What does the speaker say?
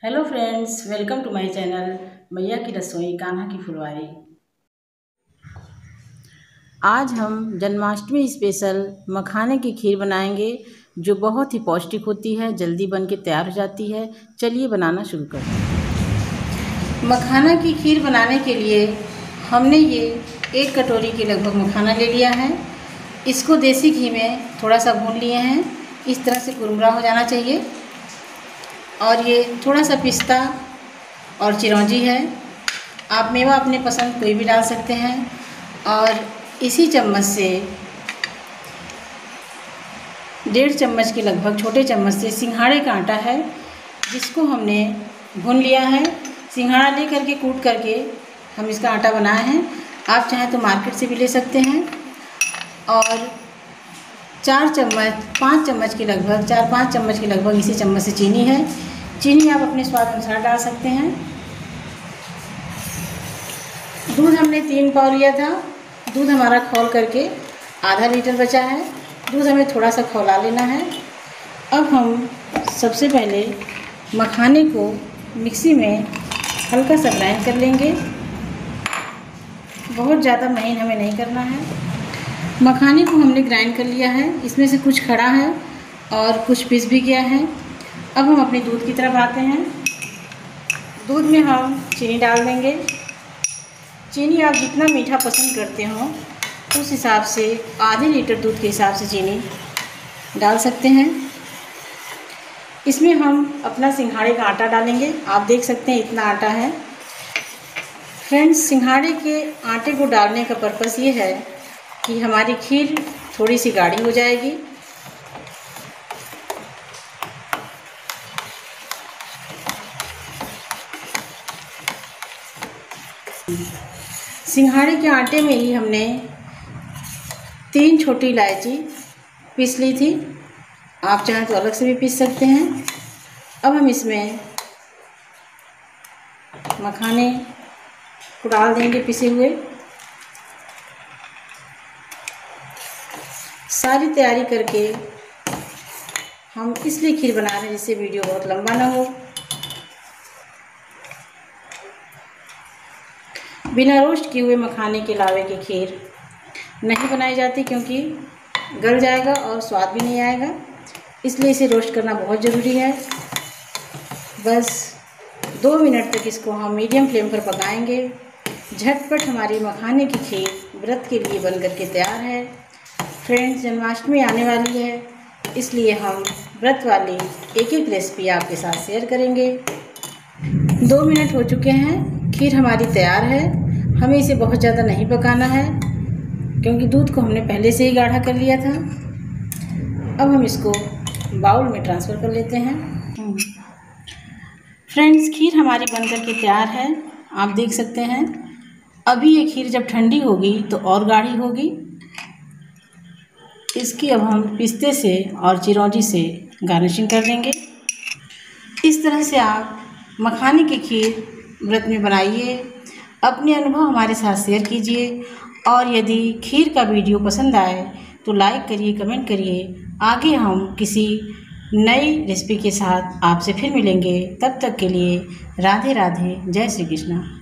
Hello friends, welcome to my channel मैया की रसोई कान्हा की फुलवारी। आज हम जन्माष्टमी स्पेशल मखाने की खीर बनाएंगे जो बहुत ही पौष्टिक होती है, जल्दी बन के तैयार हो जाती है। चलिए बनाना शुरू करते हैं। मखाना की खीर बनाने के लिए हमने ये 1 कटोरी के लगभग मखाना ले लिया है। इसको देसी घी में थोड़ा सा भून लिए हैं। इस तरह से कुरमुरा हो जाना चाहिए। और ये थोड़ा सा पिस्ता और चिरौंजी है। आप मेवा अपने पसंद कोई भी डाल सकते हैं। और इसी चम्मच से 1.5 चम्मच के लगभग छोटे चम्मच से सिंघाड़े का आटा है, जिसको हमने भून लिया है। सिंघाड़ा ले करके कूट करके हम इसका आटा बनाए हैं। आप चाहें तो मार्केट से भी ले सकते हैं। और 5 चम्मच के लगभग 4-5 चम्मच के लगभग इसी चम्मच से चीनी है। चीनी आप अपने स्वाद अनुसार डाल सकते हैं। दूध हमने 3 पाव लिया था। दूध हमारा खौल करके आधा लीटर बचा है। दूध हमें थोड़ा सा खौला लेना है। अब हम सबसे पहले मखाने को मिक्सी में हल्का सा ग्राइंड कर लेंगे। बहुत ज़्यादा महीन हमें नहीं करना है। मखाने को हमने ग्राइंड कर लिया है। इसमें से कुछ खड़ा है और कुछ पीस भी गया है। अब हम अपने दूध की तरफ आते हैं। दूध में हम चीनी डाल देंगे। चीनी आप जितना मीठा पसंद करते हो उस हिसाब से आधे लीटर दूध के हिसाब से चीनी डाल सकते हैं। इसमें हम अपना सिंघाड़े का आटा डालेंगे। आप देख सकते हैं इतना आटा है। फ्रेंड्स, सिंघाड़े के आटे को डालने का पर्पस ये है कि हमारी खीर थोड़ी सी गाढ़ी हो जाएगी। सिंघाड़े के आटे में ही हमने 3 छोटी इलायची पीस ली थी। आप चाहें तो अलग से भी पीस सकते हैं। अब हम इसमें मखाने को डाल देंगे पिसे हुए। सारी तैयारी करके हम इसलिए खीर बना रहे हैं जिससे वीडियो बहुत लंबा ना हो। बिना रोस्ट किए हुए मखाने के लावे की खीर नहीं बनाई जाती, क्योंकि गल जाएगा और स्वाद भी नहीं आएगा। इसलिए इसे रोस्ट करना बहुत ज़रूरी है। बस 2 मिनट तक इसको हम मीडियम फ्लेम पर पकाएंगे। झटपट हमारी मखाने की खीर व्रत के लिए बन करके तैयार है। फ्रेंड्स, जन्माष्टमी आने वाली है, इसलिए हम व्रत वाली एक रेसिपी आपके साथ शेयर करेंगे। 2 मिनट हो चुके हैं। खीर हमारी तैयार है। हमें इसे बहुत ज़्यादा नहीं पकाना है, क्योंकि दूध को हमने पहले से ही गाढ़ा कर लिया था। अब हम इसको बाउल में ट्रांसफ़र कर लेते हैं। फ्रेंड्स, खीर हमारी बनकर के तैयार है। आप देख सकते हैं। अभी ये खीर जब ठंडी होगी तो और गाढ़ी होगी। इसकी अब हम पिस्ते से और चिरौंजी से गार्निशिंग कर देंगे। इस तरह से आप मखाने की खीर व्रत में बनाइए। अपने अनुभव हमारे साथ शेयर कीजिए। और यदि खीर का वीडियो पसंद आए तो लाइक करिए, कमेंट करिए। आगे हम किसी नई रेसिपी के साथ आपसे फिर मिलेंगे। तब तक के लिए राधे राधे, जय श्री कृष्ण।